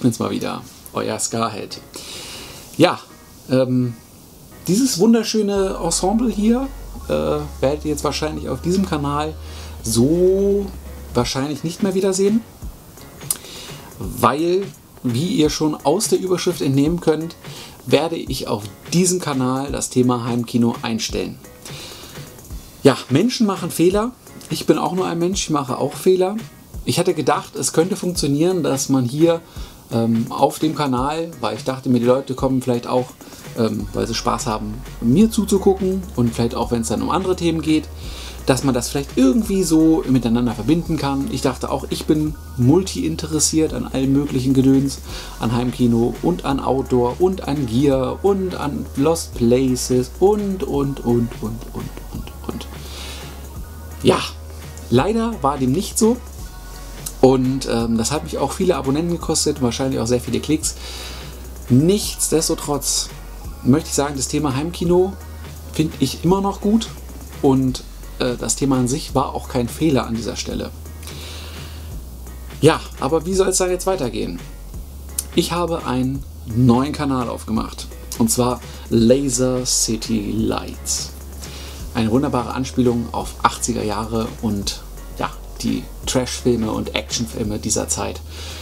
bin's mal wieder, euer Scarhead. Ja, dieses wunderschöne Ensemble hier werdet ihr jetzt wahrscheinlich auf diesem Kanal so wahrscheinlich nicht mehr wiedersehen, weil, wie ihr schon aus der Überschrift entnehmen könnt, werde ich auf diesem Kanal das Thema Heimkino einstellen. Ja, Menschen machen Fehler. Ich bin auch nur ein Mensch, ich mache auch Fehler. Ich hatte gedacht, es könnte funktionieren, dass man hier auf dem Kanal, weil ich dachte mir, die Leute kommen vielleicht auch, weil sie Spaß haben, mir zuzugucken und vielleicht auch, wenn es dann um andere Themen geht, dass man das vielleicht irgendwie so miteinander verbinden kann. Ich dachte auch, ich bin multi-interessiert an allen möglichen Gedöns, an Heimkino und an Outdoor und an Gear und an Lost Places und. Ja, leider war dem nicht so und das hat mich auch viele Abonnenten gekostet, wahrscheinlich auch sehr viele Klicks. Nichtsdestotrotz möchte ich sagen, das Thema Heimkino finde ich immer noch gut und das Thema an sich war auch kein Fehler an dieser Stelle. Ja, aber wie soll es dann jetzt weitergehen? Ich habe einen neuen Kanal aufgemacht und zwar Laser City Lights. Eine wunderbare Anspielung auf 80er Jahre und ja, die Trash-Filme und Actionfilme dieser Zeit.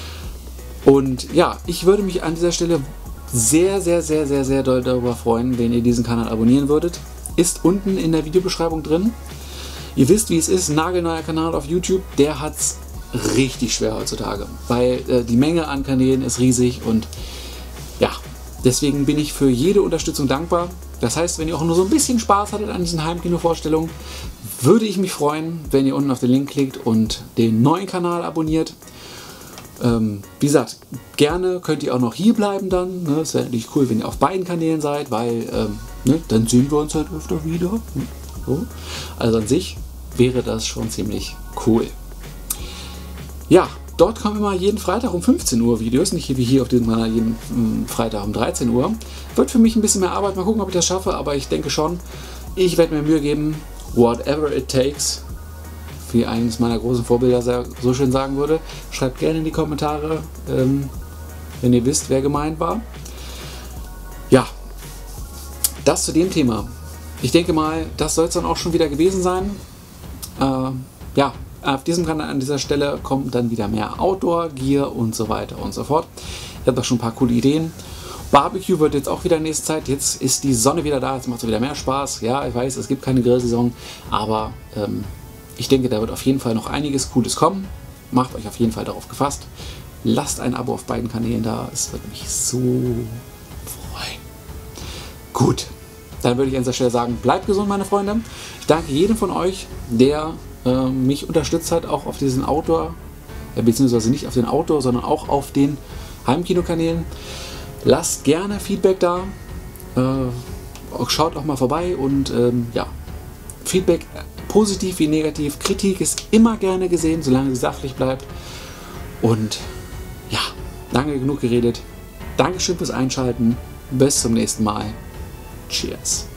Und ja, ich würde mich an dieser Stelle sehr doll darüber freuen, wenn ihr diesen Kanal abonnieren würdet. Ist unten in der Videobeschreibung drin. Ihr wisst, wie es ist, nagelneuer Kanal auf YouTube, der hat es richtig schwer heutzutage, weil die Menge an Kanälen ist riesig und ja, deswegen bin ich für jede Unterstützung dankbar. Das heißt, wenn ihr auch nur so ein bisschen Spaß hattet an diesen Heimkino-Vorstellungen, würde ich mich freuen, wenn ihr unten auf den Link klickt und den neuen Kanal abonniert. Wie gesagt, gerne könnt ihr auch noch hier bleiben dann. Ne? Es wäre natürlich cool, wenn ihr auf beiden Kanälen seid, weil ne, dann sehen wir uns halt öfter wieder. So. Also an sich wäre das schon ziemlich cool. Ja, dort kommen immer jeden Freitag um 15 Uhr Videos, nicht wie hier auf diesem Kanal jeden Freitag um 13 Uhr. Wird für mich ein bisschen mehr Arbeit, mal gucken, ob ich das schaffe, aber ich denke schon, ich werde mir Mühe geben, whatever it takes, wie eines meiner großen Vorbilder so schön sagen würde. Schreibt gerne in die Kommentare, wenn ihr wisst, wer gemeint war. Ja, das zu dem Thema. Ich denke mal, das soll es dann auch schon wieder gewesen sein. Ja, auf diesem Kanal an dieser Stelle kommt dann wieder mehr Outdoor, Gear und so weiter und so fort. Ich habe da schon ein paar coole Ideen. Barbecue wird jetzt auch wieder in nächster Zeit. Jetzt ist die Sonne wieder da, jetzt macht es wieder mehr Spaß. Ja, ich weiß, es gibt keine Grillsaison, aber ich denke, da wird auf jeden Fall noch einiges Cooles kommen. Macht euch auf jeden Fall darauf gefasst. Lasst ein Abo auf beiden Kanälen da, es wird mich so freuen. Gut. Dann würde ich an dieser Stelle sagen, bleibt gesund, meine Freunde. Ich danke jedem von euch, der mich unterstützt hat, auch auf diesen Outdoor, beziehungsweise nicht auf den Outdoor, sondern auch auf den Heimkino-Kanälen. Lasst gerne Feedback da. Schaut auch mal vorbei und ja, Feedback, positiv wie negativ, Kritik ist immer gerne gesehen, solange sie sachlich bleibt. Und ja, lange genug geredet. Dankeschön fürs Einschalten. Bis zum nächsten Mal. Cheers.